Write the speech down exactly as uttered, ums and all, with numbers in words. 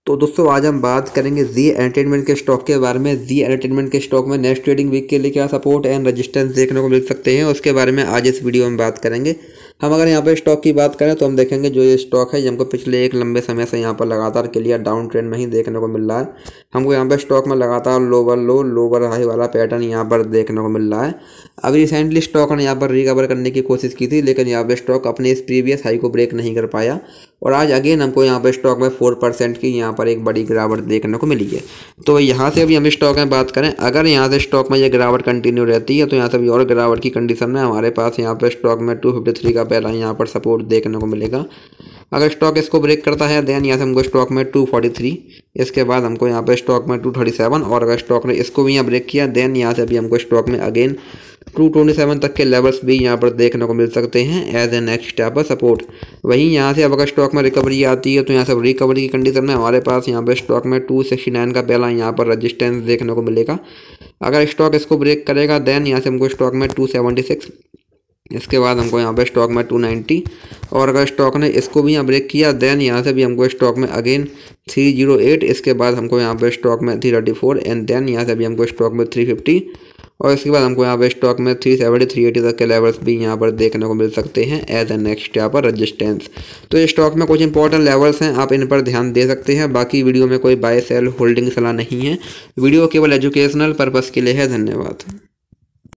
तो दोस्तों आज हम बात करेंगे जी एंटरटेनमेंट के स्टॉक के बारे में। जी एंटरटेनमेंट के स्टॉक में नेक्स्ट ट्रेडिंग वीक के लिए क्या सपोर्ट एंड रेजिस्टेंस देखने को मिल सकते हैं, उसके बारे में आज इस वीडियो में बात करेंगे। हम अगर यहाँ पे स्टॉक की बात करें तो हम देखेंगे जो ये स्टॉक है हमको पिछले एक लंबे समय से यहाँ पर लगातार क्लियर डाउन ट्रेंड में ही देखने को मिल रहा है। हमको यहाँ पे स्टॉक में लगातार लोअर लो लोअर हाई वाला पैटर्न यहाँ पर देखने को मिल रहा है। अभी रिसेंटली स्टॉक ने यहाँ पर रिकवर करने की कोशिश की थी, लेकिन यहाँ पे स्टॉक अपने इस प्रीवियस हाई को ब्रेक नहीं कर पाया और आज अगेन हमको यहाँ पे स्टॉक में फोर परसेंट की यहाँ पर एक बड़ी गिरावट देखने को मिली है। तो यहाँ से अभी हम स्टॉक में बात करें, अगर यहाँ से स्टॉक में ये गिरावट कंटिन्यू रहती है तो यहाँ से अभी और गिरावट की कंडीशन में हमारे पास यहाँ पे स्टॉक में टू फिफ्टी थ्री का पहला यहाँ पर सपोर्ट देखने को मिलेगा। अगर स्टॉक इसको ब्रेक करता है देन यहाँ से हमको स्टॉक में टू फोर्टी थ्री, इसके बाद हमको यहाँ पे स्टॉक में टू थर्टी सेवन, और अगर स्टॉक ने इसको भी यहाँ ब्रेक किया देन यहाँ से अभी हमको स्टॉक में अगेन टू ट्वेंटी सेवन तक के लेवल्स भी यहाँ पर देखने को मिल सकते हैं एज ए नेक्स्ट स्टेप पर सपोर्ट। वहीं यहाँ से अब अगर स्टॉक में रिकवरी आती है तो यहाँ से रिकवरी की कंडीशन में हमारे पास यहाँ पे स्टॉक में टू सिक्सटी नाइन का पहला यहाँ पर रेजिस्टेंस देखने को मिलेगा। अगर स्टॉक इसको ब्रेक करेगा देन यहाँ से हमको स्टॉक में टू सेवेंटी सिक्स, इसके बाद हमको यहाँ पे स्टॉक में टू नाइंटी, और अगर स्टॉक ने इसको भी यहाँ ब्रेक किया देन यहाँ से भी हमको स्टॉक में अगेन थ्री जीरो एट, इसके बाद हमको यहाँ पे स्टॉक में three thirty four and then यहाँ से भी हमको स्टॉक में थ्री फिफ्टी, और इसके बाद हमको यहाँ पे स्टॉक में थ्री सेवेंटी थ्री एटी तक के लेवल्स भी यहाँ पर देखने को मिल सकते हैं एज ए नेक्स्ट यहाँ पर रजिस्टेंस। तो ये स्टॉक में कुछ इंपॉर्टेंट लेवल्स हैं, आप इन पर ध्यान दे सकते हैं। बाकी वीडियो में कोई बाय सेल होल्डिंग सलाह नहीं है, वीडियो केवल एजुकेशनल पर्पज़ के लिए है। धन्यवाद।